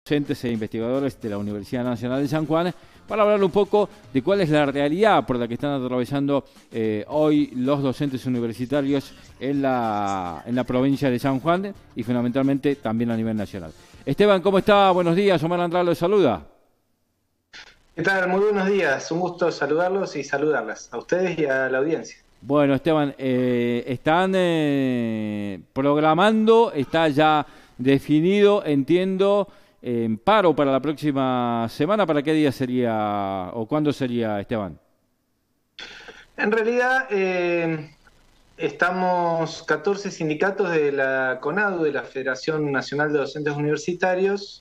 docentes e investigadores de la Universidad Nacional de San Juan para hablar un poco de cuál es la realidad por la que están atravesando hoy los docentes universitarios en la provincia de San Juan y fundamentalmente también a nivel nacional. Esteban, ¿cómo está? Buenos días, Omar Andrade lo saluda. ¿Qué tal? Muy buenos días, un gusto saludarlos y saludarlas, a ustedes y a la audiencia. Bueno, Esteban, están programando, está ya definido, entiendo, en paro para la próxima semana. ¿Para qué día sería o cuándo sería, Esteban? En realidad, estamos 14 sindicatos de la CONADU, de la Federación Nacional de Docentes Universitarios,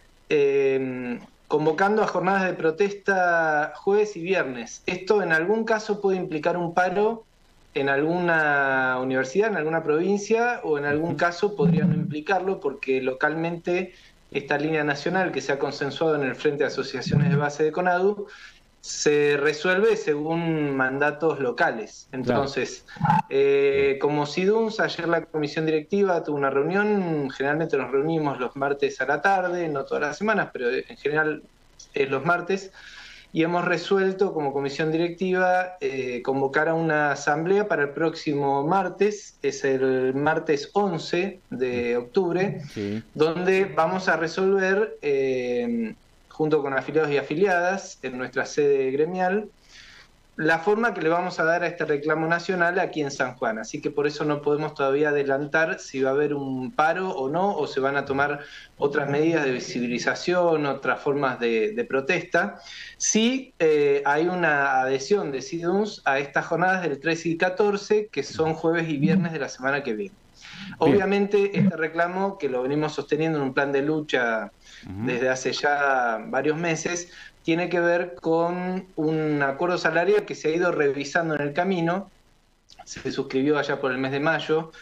convocando a jornadas de protesta jueves y viernes. Esto en algún caso puede implicar un paro en alguna universidad, en alguna provincia, o en algún caso podría no implicarlo porque localmente esta línea nacional que se ha consensuado en el Frente de Asociaciones de Base de CONADU se resuelve según mandatos locales. Entonces, como SIDUNS, ayer la comisión directiva tuvo una reunión, generalmente nos reunimos los martes a la tarde, no todas las semanas, pero en general es los martes, y hemos resuelto como comisión directiva convocar a una asamblea para el próximo martes, es el martes 11 de octubre, sí, donde vamos a resolver junto con afiliados y afiliadas en nuestra sede gremial, la forma que le vamos a dar a este reclamo nacional aquí en San Juan. Así que por eso no podemos todavía adelantar si va a haber un paro o no, o se van a tomar otras medidas de visibilización, otras formas de protesta. Sí hay una adhesión de SIDUNS a estas jornadas del 13 y 14, que son jueves y viernes de la semana que viene. Obviamente este reclamo, que lo venimos sosteniendo en un plan de lucha desde hace ya varios meses, tiene que ver con un acuerdo salarial que se ha ido revisando en el camino, se suscribió allá por el mes de mayo,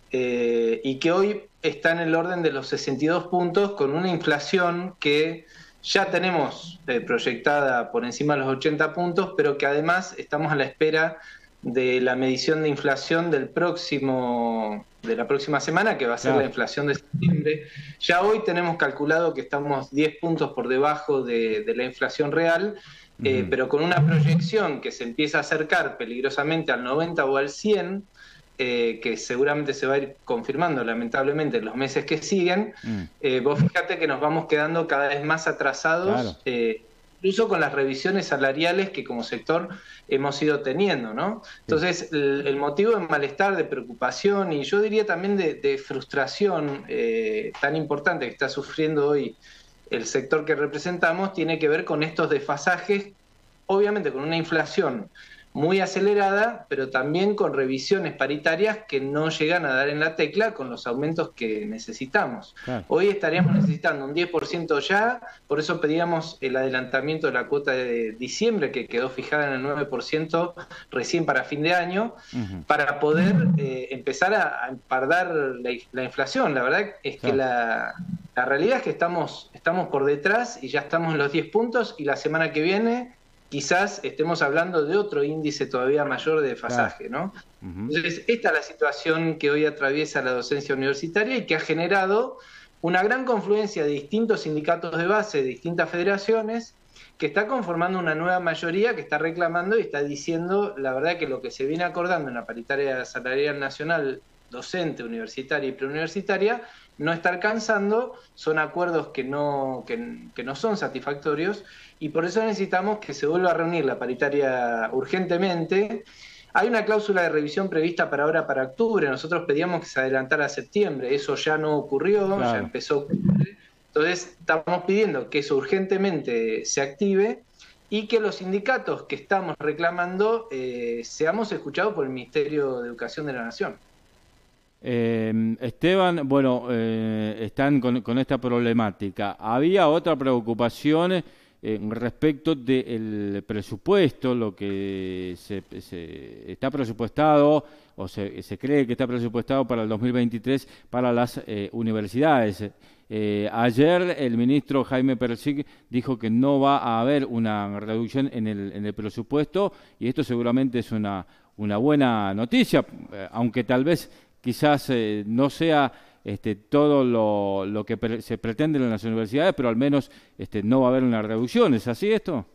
y que hoy está en el orden de los 62 puntos, con una inflación que ya tenemos proyectada por encima de los 80 puntos, pero que además estamos a la espera de la medición de inflación de la próxima semana, que va a ser la inflación de septiembre. Ya hoy tenemos calculado que estamos 10 puntos por debajo de la inflación real, pero con una proyección que se empieza a acercar peligrosamente al 90 o al 100, que seguramente se va a ir confirmando lamentablemente en los meses que siguen. Vos fíjate que nos vamos quedando cada vez más atrasados, incluso con las revisiones salariales que como sector hemos ido teniendo, ¿no? Entonces, el motivo de malestar, de preocupación y yo diría también de frustración tan importante que está sufriendo hoy el sector que representamos tiene que ver con estos desfasajes, obviamente con una inflación muy acelerada, pero también con revisiones paritarias que no llegan a dar en la tecla con los aumentos que necesitamos. Hoy estaríamos necesitando un 10% ya, por eso pedíamos el adelantamiento de la cuota de diciembre, que quedó fijada en el 9% recién para fin de año, para poder empezar a empardar la inflación. La verdad es que la realidad es que estamos por detrás y ya estamos en los 10 puntos y la semana que viene quizás estemos hablando de otro índice todavía mayor de desfasaje, ¿no? Entonces, esta es la situación que hoy atraviesa la docencia universitaria y que ha generado una gran confluencia de distintos sindicatos de base, de distintas federaciones, que está conformando una nueva mayoría que está reclamando y está diciendo, la verdad, que lo que se viene acordando en la paritaria salarial nacional docente, universitaria y preuniversitaria, no está alcanzando, son acuerdos que no son satisfactorios y por eso necesitamos que se vuelva a reunir la paritaria urgentemente. Hay una cláusula de revisión prevista para ahora, para octubre, nosotros pedíamos que se adelantara a septiembre, eso ya no ocurrió, ya empezó octubre, entonces estamos pidiendo que eso urgentemente se active y que los sindicatos que estamos reclamando seamos escuchados por el Ministerio de Educación de la Nación. Esteban, bueno, están con esta problemática. Había otra preocupación respecto del presupuesto, lo que se está presupuestado o se cree que está presupuestado para el 2023 para las universidades. Ayer el ministro Jaime Persic dijo que no va a haber una reducción en el presupuesto y esto seguramente es una buena noticia, aunque tal vez quizás no sea todo lo que se pretende en las universidades, pero al menos no va a haber una reducción. ¿Es así esto?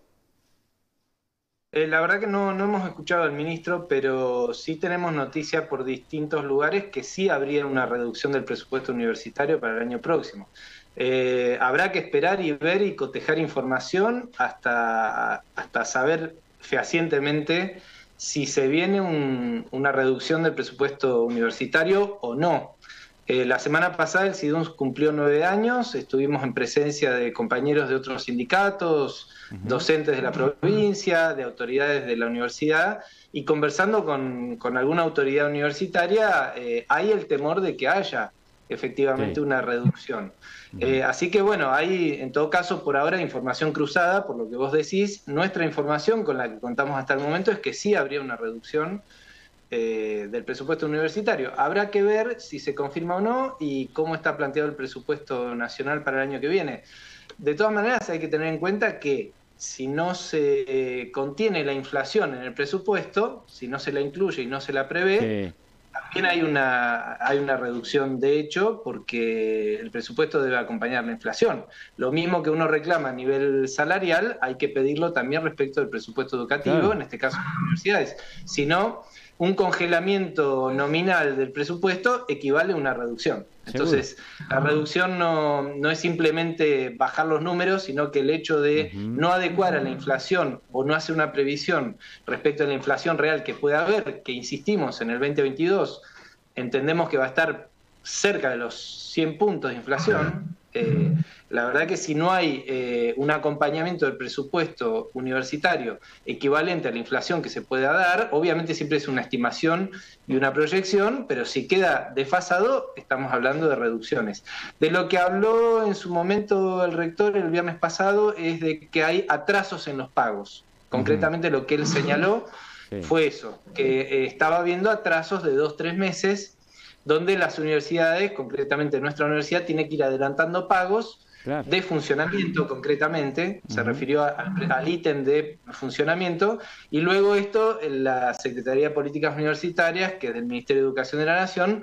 La verdad que no hemos escuchado al ministro, pero sí tenemos noticia por distintos lugares que sí habría una reducción del presupuesto universitario para el año próximo. Habrá que esperar y ver y cotejar información hasta saber fehacientemente si se viene una reducción del presupuesto universitario o no. La semana pasada el SIDUNS cumplió 9 años, estuvimos en presencia de compañeros de otros sindicatos, docentes de la provincia, de autoridades de la universidad, y conversando con alguna autoridad universitaria, hay el temor de que haya efectivamente una reducción. Así que bueno, hay en todo caso por ahora información cruzada, por lo que vos decís. Nuestra información con la que contamos hasta el momento es que sí habría una reducción del presupuesto universitario. Habrá que ver si se confirma o no y cómo está planteado el presupuesto nacional para el año que viene. De todas maneras, hay que tener en cuenta que si no se contiene la inflación en el presupuesto, si no se la incluye y no se la prevé, también hay una reducción de hecho, porque el presupuesto debe acompañar la inflación. Lo mismo que uno reclama a nivel salarial, hay que pedirlo también respecto del presupuesto educativo, en este caso las universidades. Si no, un congelamiento nominal del presupuesto equivale a una reducción. Entonces, la reducción no es simplemente bajar los números, sino que el hecho de no adecuar a la inflación o no hacer una previsión respecto a la inflación real que pueda haber, que insistimos, en el 2022 entendemos que va a estar cerca de los 100 puntos de inflación. La verdad que si no hay un acompañamiento del presupuesto universitario equivalente a la inflación que se pueda dar, obviamente siempre es una estimación y una proyección, pero si queda desfasado, estamos hablando de reducciones. De lo que habló en su momento el rector el viernes pasado es de que hay atrasos en los pagos. Concretamente lo que él señaló fue eso, que estaba habiendo atrasos de 2-3 meses donde las universidades, concretamente nuestra universidad, tiene que ir adelantando pagos de funcionamiento, concretamente, se refirió al ítem de funcionamiento, y luego esto la Secretaría de Políticas Universitarias, que es del Ministerio de Educación de la Nación,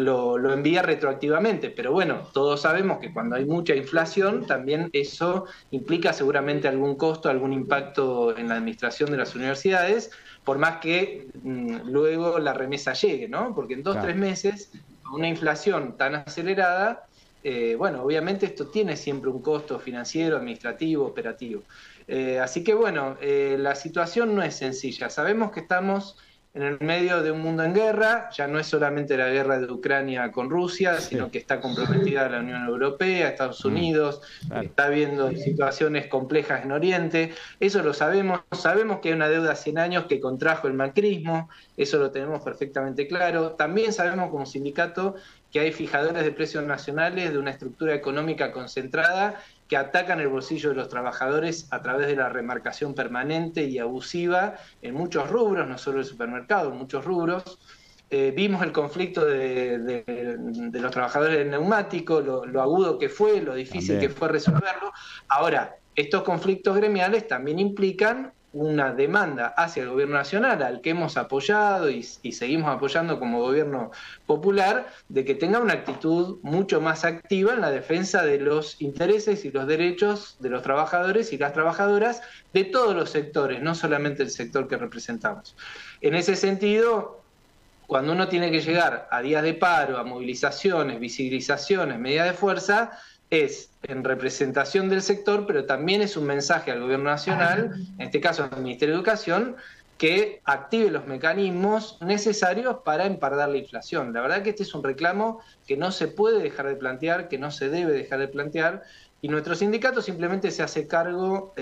lo envía retroactivamente. Pero bueno, todos sabemos que cuando hay mucha inflación, también eso implica seguramente algún costo, algún impacto en la administración de las universidades, por más que luego la remesa llegue, ¿no? Porque en 2-3 meses, con una inflación tan acelerada, bueno, obviamente esto tiene siempre un costo financiero, administrativo, operativo. Así que bueno, la situación no es sencilla. Sabemos que estamos en el medio de un mundo en guerra, ya no es solamente la guerra de Ucrania con Rusia, sino que está comprometida la Unión Europea, Estados Unidos, está habiendo situaciones complejas en Oriente, eso lo sabemos que hay una deuda a 100 años que contrajo el macrismo, eso lo tenemos perfectamente claro. También sabemos como sindicato que hay fijadores de precios nacionales de una estructura económica concentrada que atacan el bolsillo de los trabajadores a través de la remarcación permanente y abusiva en muchos rubros, no solo el supermercado, en muchos rubros. Vimos el conflicto de los trabajadores del neumático, lo agudo que fue, lo difícil que fue resolverlo. Ahora, estos conflictos gremiales también implican una demanda hacia el gobierno nacional, al que hemos apoyado y seguimos apoyando como gobierno popular, de que tenga una actitud mucho más activa en la defensa de los intereses y los derechos de los trabajadores y las trabajadoras de todos los sectores, no solamente el sector que representamos. En ese sentido, cuando uno tiene que llegar a días de paro, a movilizaciones, visibilizaciones, medidas de fuerza, es en representación del sector, pero también es un mensaje al gobierno nacional, en este caso al Ministerio de Educación, que active los mecanismos necesarios para empardar la inflación. La verdad que este es un reclamo que no se puede dejar de plantear, que no se debe dejar de plantear, y nuestro sindicato simplemente se hace cargo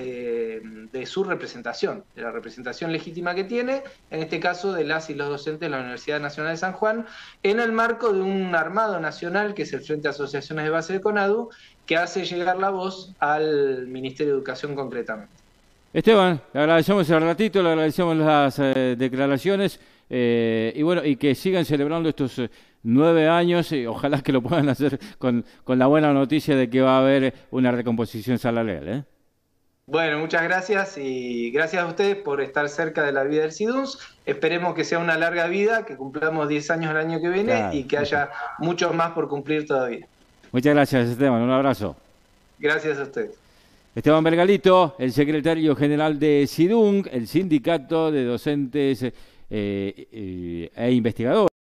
de su representación, de la representación legítima que tiene, en este caso de las y los docentes de la Universidad Nacional de San Juan, en el marco de un armado nacional que es el Frente de Asociaciones de Base de CONADU, que hace llegar la voz al Ministerio de Educación concretamente. Esteban, le agradecemos el ratito, le agradecemos las declaraciones y bueno, y que sigan celebrando estos 9 años y ojalá que lo puedan hacer con la buena noticia de que va a haber una recomposición salarial, ¿eh? Bueno, muchas gracias y gracias a ustedes por estar cerca de la vida del SIDUNS. Esperemos que sea una larga vida, que cumplamos 10 años el año que viene Claro. y que haya muchos más por cumplir todavía. Muchas gracias, Esteban. Un abrazo. Gracias a ustedes. Esteban Bergalito, el secretario general de SIDUNG, el sindicato de docentes e investigadores.